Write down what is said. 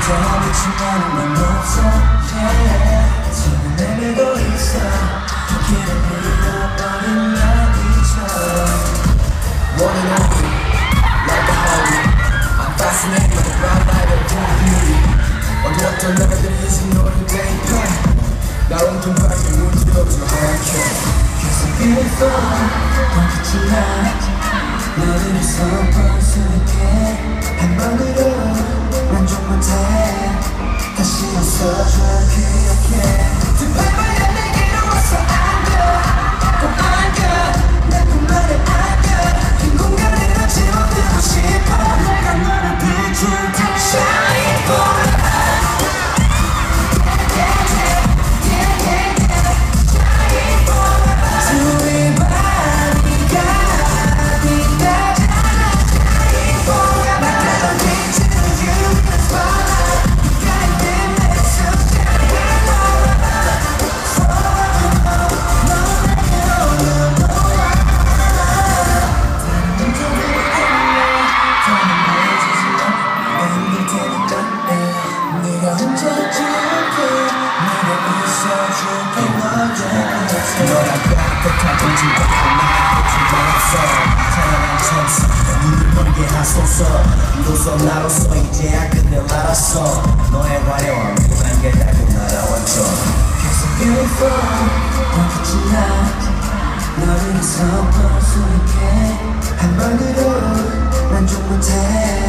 미친 나는 없어 yeah. 손을 내밀고 있어 길을 잃어버린 나비처럼 One and only, like a holy I'm fascinated by the brown light of your beauty 어두웠던 날들이 이제 너를 대입해 날 온통하게 문지러져 밝혀 You're so beautiful 넌 빛이 나 너를 위해서 볼 수 있게 한 번으로 만족 못해 다시 웃어줘 기억해 두 발마야 내게로 와서 안겨 꼭 안겨 내 품 안에 안겨 빈 공간으로 채워두고 싶어 내가 너를 비출 테니 Shine forever 너랑 따뜻한 공기가 나의 끝이 없어 찬란한 천사 눈을 멀게 하소서 이로써 나로서 이제야 끝낼 알았어 너의 화려한 난게 달고 날아왔죠 You're so beautiful 넌 빛이 나 너를 위해서 볼 수 있게 한 번으로 만족 못해